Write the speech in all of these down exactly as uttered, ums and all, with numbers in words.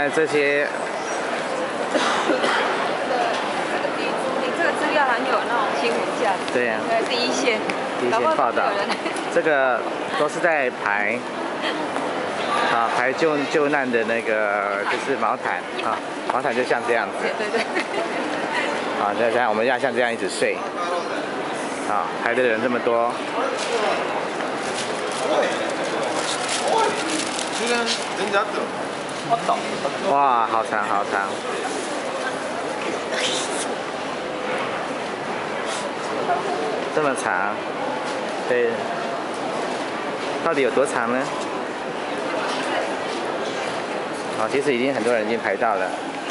来这些。 资料很有那种新闻价值。 对呀、啊。 第一线。 第一线报道。这个都是在排啊排救救难的那个就是毛毯啊，毛毯就像这样子。 对对对。 好，再这样我们要像这样一直睡。好，排的人这么多。哇，好长好长。 这么长，对，到底有多长呢？好，其实已经很多人已经排到了。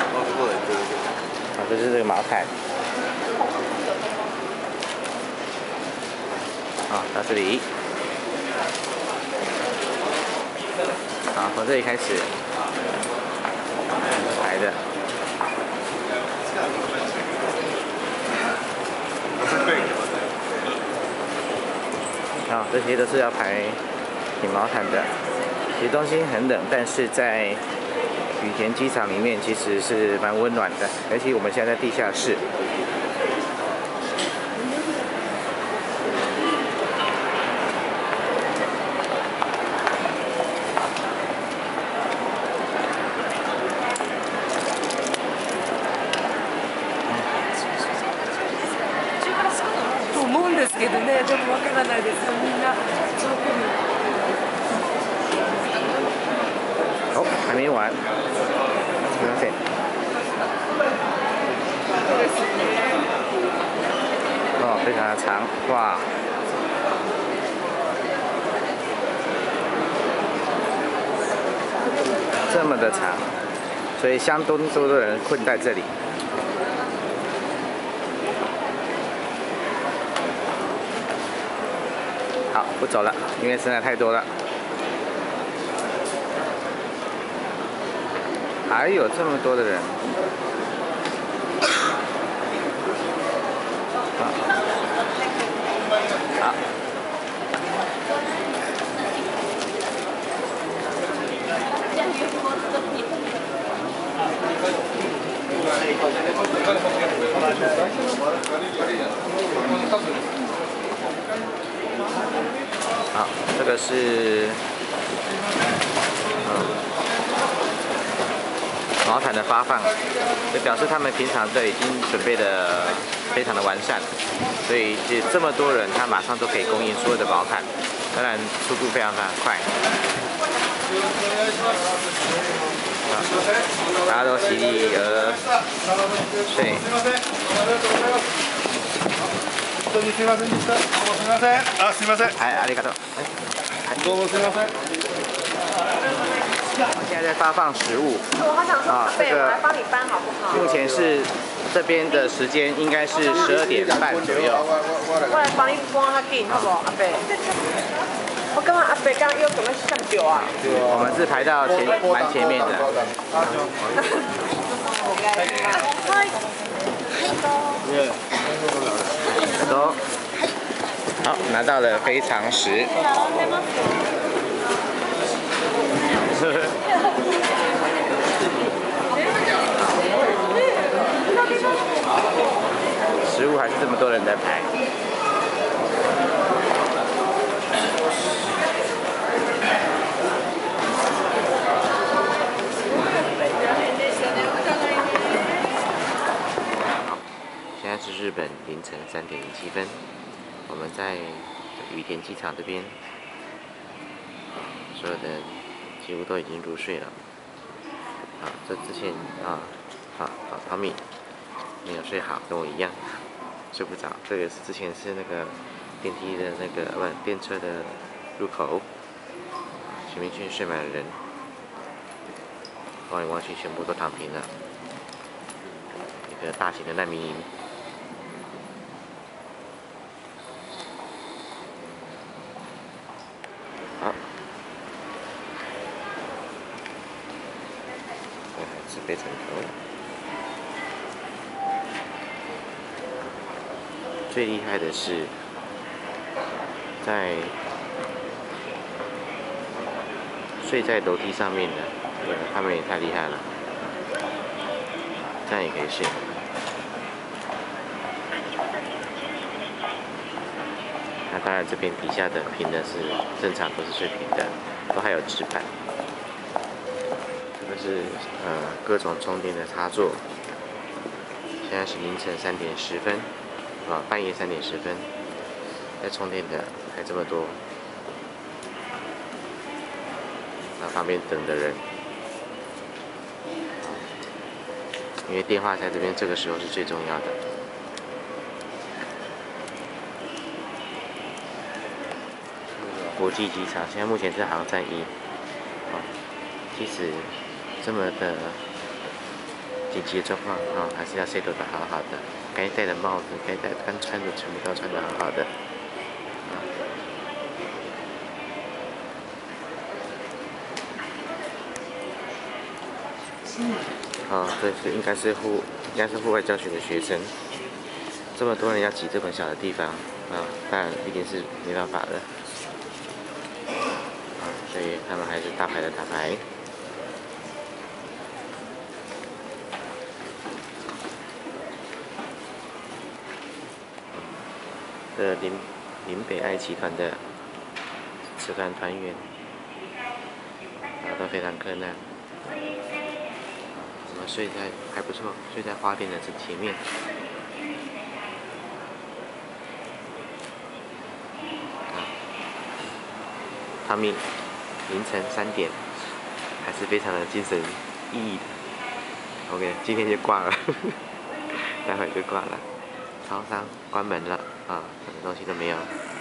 好，这是这个毛毯。好，到这里。好，从这里开始排的。 啊，这些都是要排挺毛毯的。其实东京很冷，但是在羽田机场里面其实是蛮温暖的，尤其我们现在在地下室。 けどね、でもわからないですよ、みんな遠くに。 哦，还没完，すみません。哦，非常的长，哇！这么的长，所以相当多的人困在这里。 好，不走了，因为实在太多了。还有这么多的人。好，好。好，这个是嗯毛毯的发放，就表示他们平常都已经准备的非常的完善，所以就这么多人，他马上都可以供应所有的毛毯，当然速度非常非常快。好，大家都席地而睡。 本当にすみませんでした。どうもすみません。あ、すみません。 はい、ありがとう。 どうもすみません。 现在在发放食物。 我好想说，阿贝，我来帮你搬好不好？ 目前是这边的时间应该是十二点半左右。 我来帮你搬较紧，好不好，阿贝？我感觉阿贝刚刚又怎么上酒啊？ 我们是排到前蛮前面的。走，好，拿到了非常食。食物还是这么多人在排。现在是日本凌晨三点零七分，我们在羽田机场这边，所有的几乎都已经入睡了。啊，这之前啊，好好汤米没有睡好，跟我一样睡不着。这个是之前是那个电梯的那个不电车的入口，前面去睡满了人，望来望去全部都躺平了，一个大型的难民营。 好，这还是非常头。最厉害的是，在睡在楼梯上面的，对，他们也太厉害了。 这样也可以睡。那当然，这边底下的平的是正常都是水平的，都还有纸板。这个是呃各种充电的插座。现在是凌晨三点十分，啊，半夜三点十分，在充电的还这么多。那旁边等的人，因为电话在这边这个时候是最重要的。国际机场现在目前是航站一，啊，即使这么的紧急的状况啊，还是要 set 得好好的，该戴的帽子、该戴、该穿的全部都要穿得好好的。啊，对，是应该是户，应该是户外教学的学生。这么多人要挤这么小的地方，啊，当然一定是没办法的。啊，所以他们还是大牌的大牌。的林林北爱集团的慈团团员，啊，都非常困难。我们睡在还不错，睡在花店的这前面。啊，汤米凌晨三点，还是非常的精神奕奕的。OK， 今天就挂了，待会就挂了。超商关门了啊，什么东西都没有。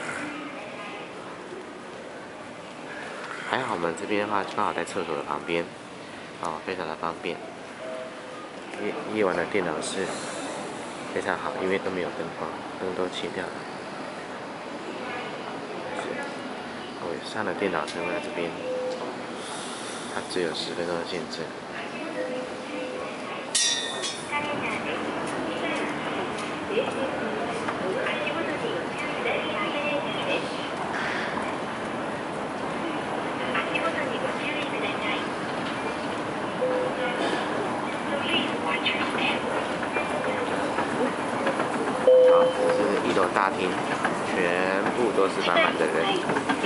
还好我们这边的话刚好在厕所的旁边，哦，非常的方便。夜夜晚的电脑室非常好，因为都没有灯光，灯都切掉了。我上了电脑车来这边，它只有十分钟的限制。好，这是一楼大厅，全部都是满满的人。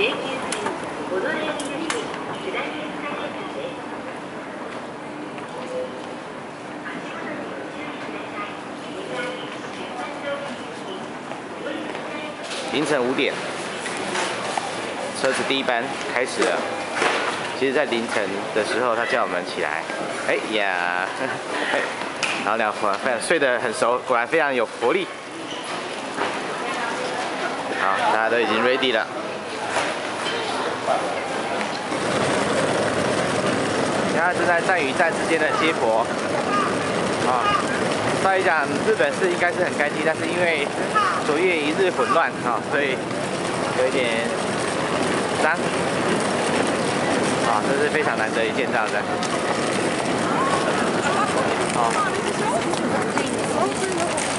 凌晨五点，车子第一班开始了。其实，在凌晨的时候，他叫我们起来，哎呀，然后两伙非常睡得很熟，果然非常有活力。好，大家都已经 ready 了。现在正在站与站之间的接驳。啊，照理讲，日本是应该是很干净，但是因为昨夜一日混乱啊，所以有一点脏。啊，这是非常难得一见到的。好。